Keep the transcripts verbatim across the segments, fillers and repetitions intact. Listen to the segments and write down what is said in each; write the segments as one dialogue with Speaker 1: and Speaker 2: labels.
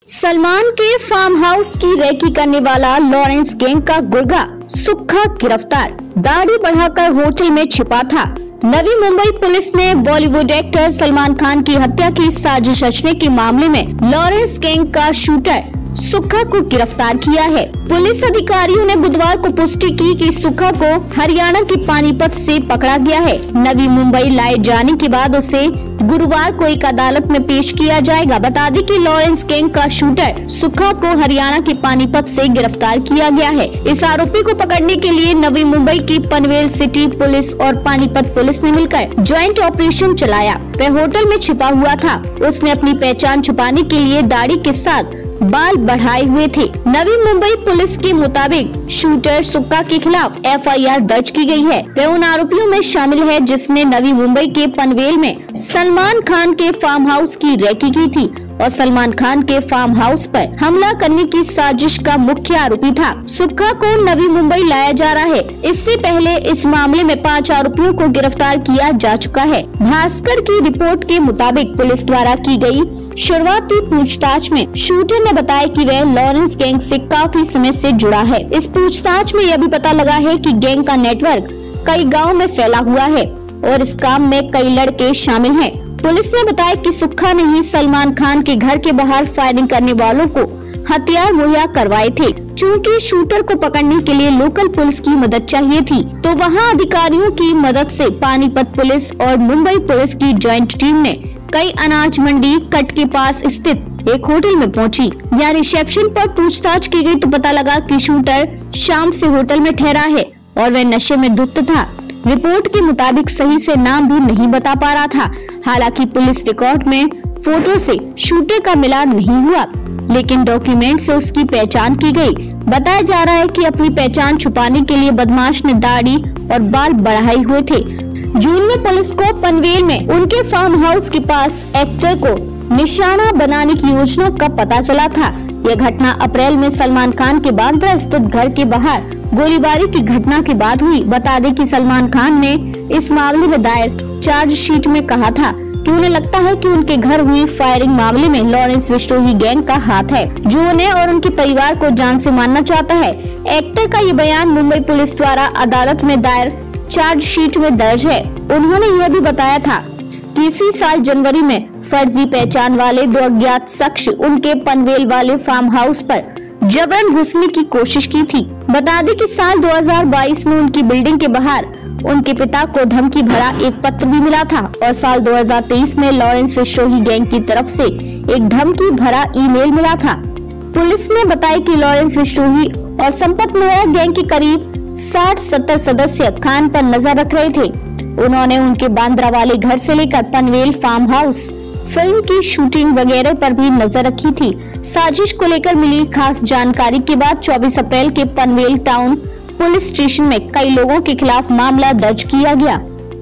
Speaker 1: सलमान के farm house की recce करने वाला लॉरेंस गैंग का गुर्गा सुक्खा गिरफ्तार। दाढ़ी बढ़ाकर होटल में छिपा था। नवी मुंबई पुलिस ने बॉलीवुड एक्टर सलमान खान की हत्या की साजिश रचने के मामले में लॉरेंस गैंग का शूटर सुक्खा को गिरफ्तार किया है। पुलिस अधिकारियों ने बुधवार को पुष्टि की कि सुक्खा को हरियाणा के पानीपत से पकड़ा गया है। नवी मुंबई लाए जाने के बाद उसे गुरुवार को एक अदालत में पेश किया जाएगा। बता दें कि लॉरेंस गैंग का शूटर सुक्खा को हरियाणा के पानीपत से गिरफ्तार किया गया है। इस आरोपी को पकड़ने के लिए नवी मुंबई की पनवेल सिटी पुलिस और पानीपत पुलिस ने मिलकर ज्वाइंट ऑपरेशन चलाया। वह होटल में छिपा हुआ था। उसने अपनी पहचान छुपाने के लिए दाढ़ी के साथ बाल बढ़ाए हुए थे। नवी मुंबई पुलिस के मुताबिक शूटर सुक्खा के खिलाफ एफ आई आर दर्ज की गई है। वह उन आरोपियों में शामिल है जिसने नवी मुंबई के पनवेल में सलमान खान के फार्म हाउस की रेकी की थी और सलमान खान के फार्म हाउस पर हमला करने की साजिश का मुख्य आरोपी था। सुक्खा को नवी मुंबई लाया जा रहा है। इससे पहले इस मामले में पाँच आरोपियों को गिरफ्तार किया जा चुका है। भास्कर की रिपोर्ट के मुताबिक पुलिस द्वारा की गई शुरुआती पूछताछ में शूटर ने बताया कि वह लॉरेंस गैंग से काफी समय से जुड़ा है। इस पूछताछ में यह भी पता लगा है कि गैंग का नेटवर्क कई गाँव में फैला हुआ है और इस काम में कई लड़के शामिल हैं। पुलिस ने बताया कि सुक्खा ने ही सलमान खान के घर के बाहर फायरिंग करने वालों को हथियार मुहैया करवाए थे। चूँकि शूटर को पकड़ने के लिए लोकल पुलिस की मदद चाहिए थी, तो वहां अधिकारियों की मदद से पानीपत पुलिस और मुंबई पुलिस की ज्वाइंट टीम ने कई अनाज मंडी कट के पास स्थित एक होटल में पहुंची। यहाँ रिसेप्शन पर पूछताछ की गई तो पता लगा कि शूटर शाम से होटल में ठहरा है और वह नशे में धुत था। रिपोर्ट के मुताबिक सही से नाम भी नहीं बता पा रहा था। हालांकि पुलिस रिकॉर्ड में फोटो से शूटर का मिलान नहीं हुआ, लेकिन डॉक्यूमेंट से उसकी पहचान की गई। बताया जा रहा है कि अपनी पहचान छुपाने के लिए बदमाश ने दाढ़ी और बाल बढ़ाए हुए थे। जून में पुलिस को पनवेल में उनके फार्म हाउस के पास एक्टर को निशाना बनाने की योजना का पता चला था। यह घटना अप्रैल में सलमान खान के बांद्रा स्थित घर के बाहर गोलीबारी की घटना के बाद हुई। बता दें कि सलमान खान ने इस मामले में दायर चार्जशीट में कहा था कि उन्हें लगता है कि उनके घर हुई फायरिंग मामले में लॉरेंस विश्नोई गैंग का हाथ है, जो उन्हें और उनके परिवार को जान से मारना चाहता है। एक्टर का ये बयान मुंबई पुलिस द्वारा अदालत में दायर चार्जशीट में दर्ज है। उन्होंने यह भी बताया था कि इसी साल जनवरी में फर्जी पहचान वाले दो अज्ञात शख्स उनके पनवेल वाले फार्म हाउस पर जबरन घुसने की कोशिश की थी। बता दें कि साल दो हज़ार बाईस में उनकी बिल्डिंग के बाहर उनके पिता को धमकी भरा एक पत्र भी मिला था और साल दो हज़ार तेईस में लॉरेंस विश्नोई गैंग की तरफ से एक धमकी भरा ईमेल मिला था। पुलिस ने बताया कि लॉरेंस विश्नोई और संपत मेहरा गैंग के करीब साठ सत्तर सदस्य खान पर नजर रख रहे थे। उन्होंने उनके बांद्रा वाले घर से लेकर पनवेल फार्म हाउस फिल्म की शूटिंग वगैरह पर भी नजर रखी थी। साजिश को लेकर मिली खास जानकारी के बाद चौबीस अप्रैल के पनवेल टाउन पुलिस स्टेशन में कई लोगों के खिलाफ मामला दर्ज किया गया।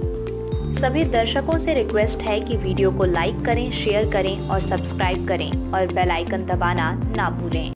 Speaker 2: सभी दर्शकों से रिक्वेस्ट है कि वीडियो को लाइक करें, शेयर करें और सब्सक्राइब करें और बेल आइकन दबाना ना भूलें।